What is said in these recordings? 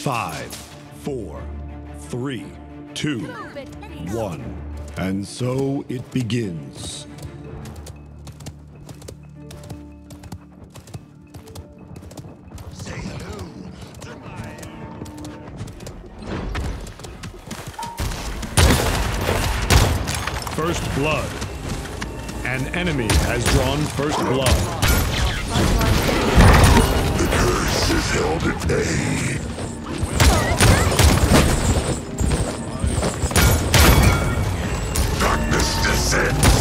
5, 4, 3, 2, 1. And so it begins. First blood. An enemy has drawn first blood. The curse is held at bay. Darkness descends.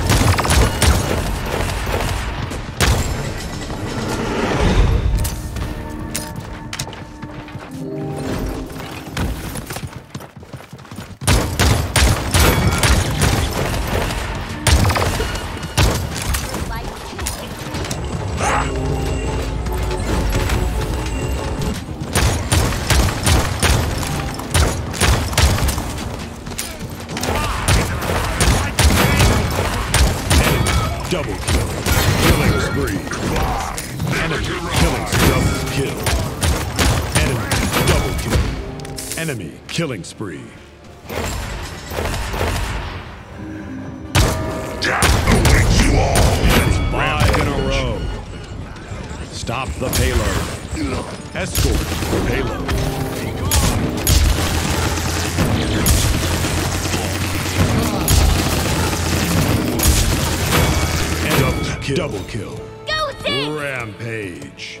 Double kill. Killing spree. Enemy killing double kill. Enemy double kill. Enemy killing spree. Death awaits you all. That's 5 in a row. Stop the payload. Escort the payload. Double kill. Go, Sid! Rampage.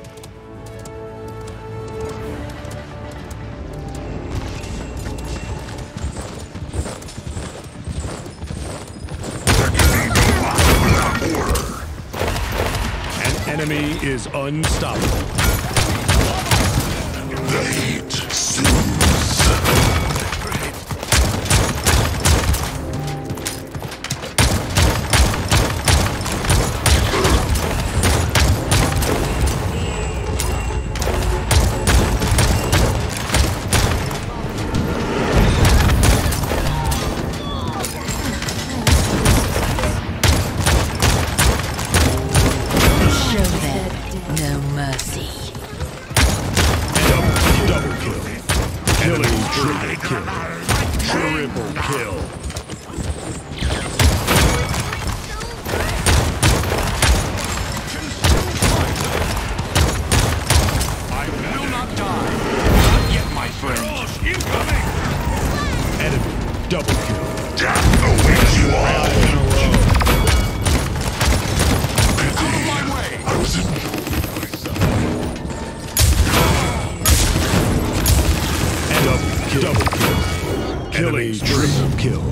There can be no life without order. An enemy is unstoppable. The heat soothes. No mercy. Double kill. Killing triple kill. Triple kill. I will not die. Not yet, my friend. Incoming! Enemy double kill. Death awaits you all. 5 in a row. I was in Double kill. Killing triple kill.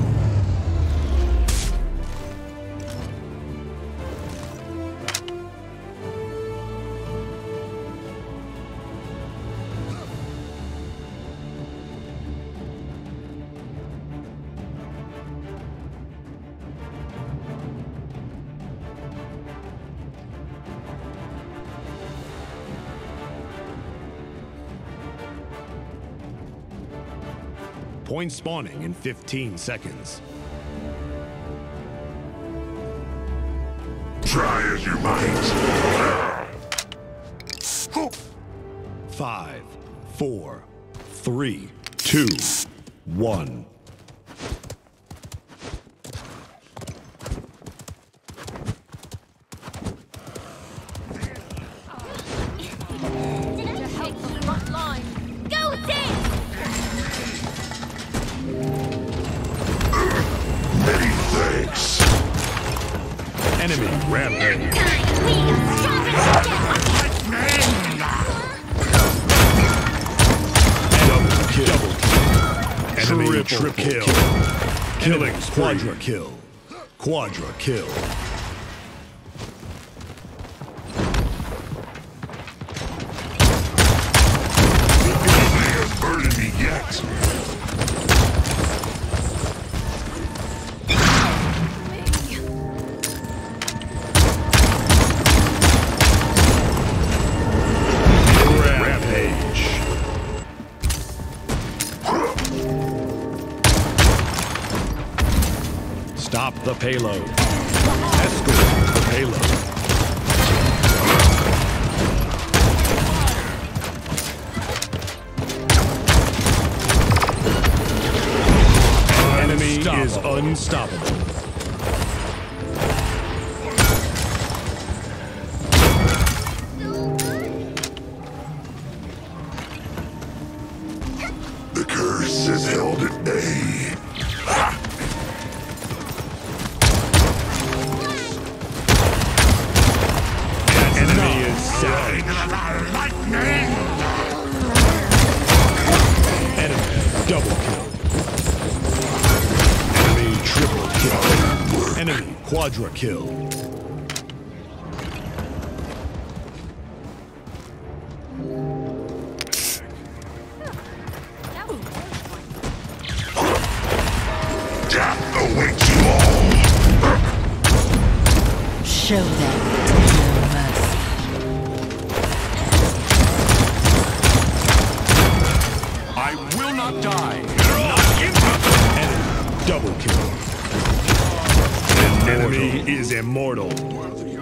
Point spawning in 15 seconds. Try as you might. 5, 4, 3, 2, 1. Go, Sid! Many thanks. Enemy rampage. We are stronger Double kill. Enemy triple kill. Killing quadra kill. Quadra kill. Nobody has burdened me yet. Stop the payload. Escort the payload. is unstoppable. The curse is held at bay. That enemy is savage. Enemy double kill. Enemy triple kill. Enemy quadra kill. Death awaits you all. Show them no mercy. I will not die. Enemy double kill. An enemy is immortal.